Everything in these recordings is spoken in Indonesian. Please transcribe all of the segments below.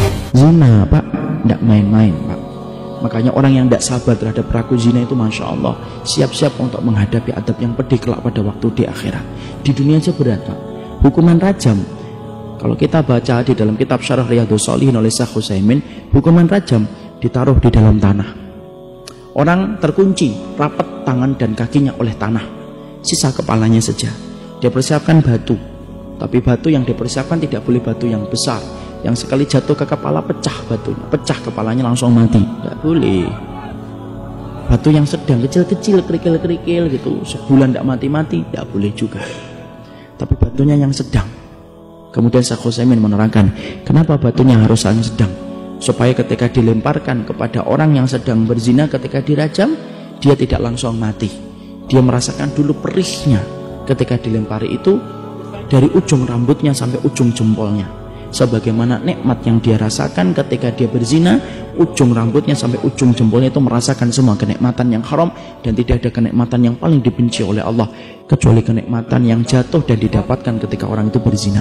Zina Pak, tidak main-main Pak. Makanya orang yang tidak sabar terhadap pelaku zina itu Masya Allah siap-siap untuk menghadapi adab yang pedih kelak pada waktu di akhirat. Di dunia aja berat Pak. Hukuman rajam, kalau kita baca di dalam kitab Syarah Riyadhus Shalihin oleh Syekh Utsaimin, hukuman rajam ditaruh di dalam tanah. Orang terkunci rapat tangan dan kakinya oleh tanah, sisa kepalanya saja. Dia persiapkan batu, tapi batu yang dipersiapkan tidak boleh batu yang besar, yang sekali jatuh ke kepala pecah batunya, pecah kepalanya langsung mati, tidak boleh. Batu yang sedang, kecil-kecil, kerikil-kerikil gitu, sebulan tidak mati-mati, tidak boleh juga. Tapi batunya yang sedang. Kemudian Syekh Utsaimin menerangkan kenapa batunya harus yang sedang, supaya ketika dilemparkan kepada orang yang sedang berzina, ketika dirajam dia tidak langsung mati, dia merasakan dulu perihnya ketika dilempari itu, dari ujung rambutnya sampai ujung jempolnya, sebagaimana nikmat yang dia rasakan ketika dia berzina, ujung rambutnya sampai ujung jempolnya itu merasakan semua kenikmatan yang haram, dan tidak ada kenikmatan yang paling dibenci oleh Allah kecuali kenikmatan yang jatuh dan didapatkan ketika orang itu berzina.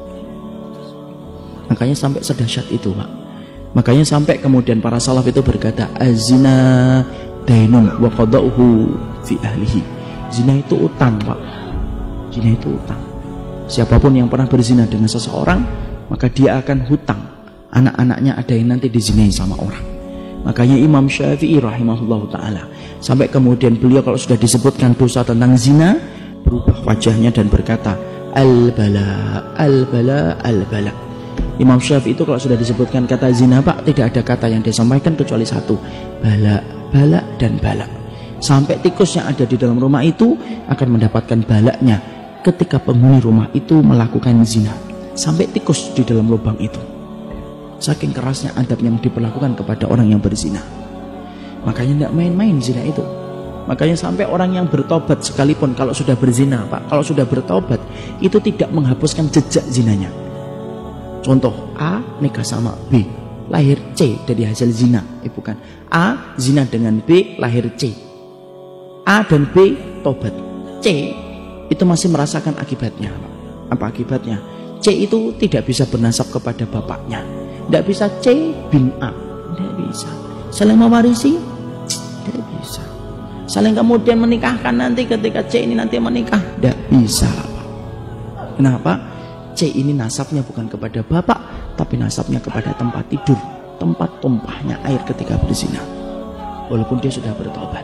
Makanya sampai sedahsyat itu Pak. Makanya sampai kemudian para salaf itu berkata, az-zina dainun wa qada'uhu fi ahlihi. Zina itu utang Pak. Zina itu utang. Siapapun yang pernah berzina dengan seseorang, maka dia akan hutang. Anak-anaknya ada yang nanti dizinai sama orang. Makanya Imam Syafi'i rahimahullah ta'ala, sampai kemudian beliau kalau sudah disebutkan dosa tentang zina, berubah wajahnya dan berkata, al-bala, al-bala, al-bala. Imam Syafi'i itu kalau sudah disebutkan kata zina Pak, tidak ada kata yang disampaikan kecuali satu, bala, bala, dan bala. Sampai tikus yang ada di dalam rumah itu akan mendapatkan balaknya ketika penghuni rumah itu melakukan zina. Sampai tikus di dalam lubang itu. Saking kerasnya adab yang diperlakukan kepada orang yang berzina. Makanya tidak main-main zina itu. Makanya sampai orang yang bertobat sekalipun kalau sudah berzina Pak, kalau sudah bertobat itu tidak menghapuskan jejak zinanya. Contoh, A nikah sama B, lahir C dari hasil zina. Bukan, A zina dengan B, lahir C. A dan B tobat, C itu masih merasakan akibatnya. Apa akibatnya? C itu tidak bisa bernasab kepada bapaknya, tidak bisa C bin A, tidak bisa. Saling mewarisi, tidak bisa. Saling kemudian menikahkan nanti ketika C ini nanti menikah, tidak bisa. Kenapa? C ini nasabnya bukan kepada bapak, tapi nasabnya kepada tempat tidur, tempat tumpahnya air ketika berzina, walaupun dia sudah bertobat.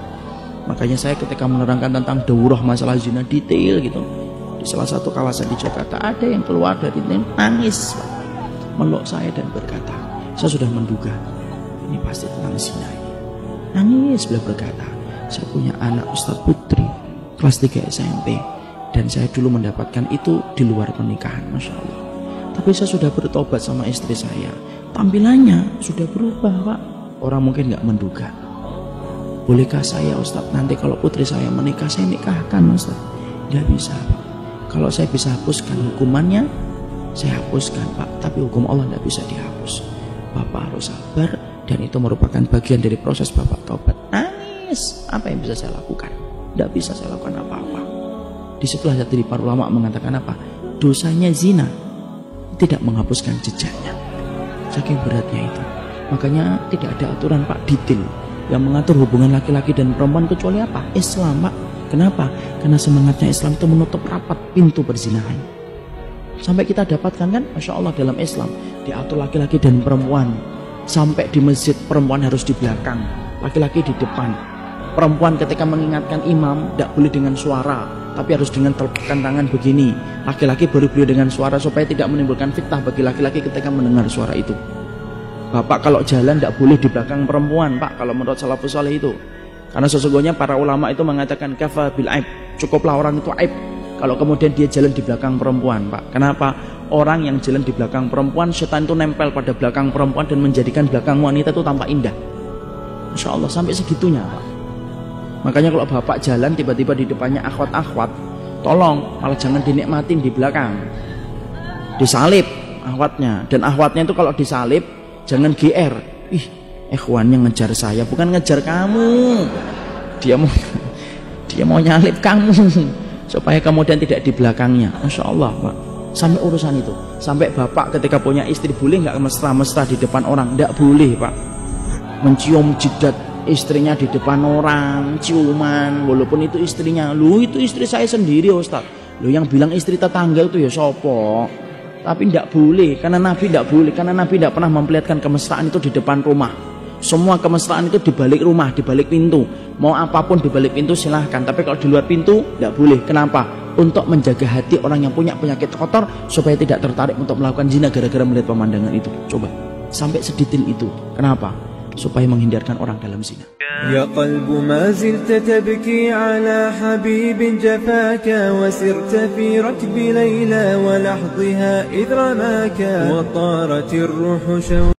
Makanya saya ketika menerangkan tentang daurah masalah zina detail gitu, di salah satu kawasan di Jakarta ada yang keluar dari ini nangis, meluk saya dan berkata, saya sudah menduga ini pasti tentang zina ini. Nangis, beliau berkata, saya punya anak Ustadz Putri kelas 3 SMP, dan saya dulu mendapatkan itu di luar pernikahan, Masya Allah. Tapi saya sudah bertobat sama istri saya, tampilannya sudah berubah Pak. Orang mungkin nggak menduga. Bolehkah saya Ustadz nanti kalau putri saya menikah, saya nikahkan Ustadz? Nggak bisa Pak. Kalau saya bisa hapuskan hukumannya, saya hapuskan Pak, tapi hukum Allah nggak bisa dihapus. Bapak harus sabar, dan itu merupakan bagian dari proses Bapak taubat. Nangis, apa yang bisa saya lakukan? Nggak bisa saya lakukan apa-apa. Disitulah dari para ulama mengatakan apa? Dosanya zina tidak menghapuskan jejaknya. Saking beratnya itu. Makanya tidak ada aturan Pak detail yang mengatur hubungan laki-laki dan perempuan kecuali apa? Islam Pak. Kenapa? Karena semangatnya Islam itu menutup rapat pintu perzinahan. Sampai kita dapatkan kan, Masya Allah dalam Islam diatur laki-laki dan perempuan. Sampai di masjid perempuan harus di belakang, laki-laki di depan. Perempuan ketika mengingatkan imam tidak boleh dengan suara, tapi harus dengan telapak tangan begini. Laki-laki baru boleh dengan suara supaya tidak menimbulkan fitnah bagi laki-laki ketika mendengar suara itu. Bapak kalau jalan tidak boleh di belakang perempuan Pak, kalau menurut salafus saleh itu. Karena sesungguhnya para ulama itu mengatakan kafa bil aib, cukuplah orang itu aib kalau kemudian dia jalan di belakang perempuan Pak. Kenapa? Orang yang jalan di belakang perempuan, setan itu nempel pada belakang perempuan dan menjadikan belakang wanita itu tampak indah. Masya Allah, sampai segitunya Pak. Makanya kalau bapak jalan tiba-tiba di depannya akhwat-akhwat, tolong malah jangan dinikmatin di belakang, disalib akhwatnya. Dan akhwatnya itu kalau disalib jangan GR, ih ikhwannya ngejar saya, bukan ngejar kamu, dia mau nyalip kamu supaya kemudian tidak di belakangnya. Masya Allah Pak, Sampai urusan itu. Sampai bapak ketika punya istri boleh nggak mesra-mesra di depan orang? Nggak boleh, Pak. Mencium jidat istrinya di depan orang, ciuman, walaupun itu istrinya. Lu itu istri saya sendiri, Ustaz. Lu yang bilang istri tetangga itu ya sopo. Tapi nggak boleh, karena Nabi nggak boleh, karena Nabi nggak pernah memperlihatkan kemesraan itu di depan rumah. Semua kemesraan itu di balik rumah, di balik pintu. Mau apapun di balik pintu silahkan, tapi kalau di luar pintu nggak boleh. Kenapa? Untuk menjaga hati orang yang punya penyakit kotor supaya tidak tertarik untuk melakukan zina gara-gara melihat pemandangan itu. Coba sampai sedetail itu. Kenapa? Supaya menghindarkan orang dalam zina. يا قلب ما زلت تبكي على حبيب جفاك وسرت في ركب ليلى ولحظها إذ رماك وطارت الروح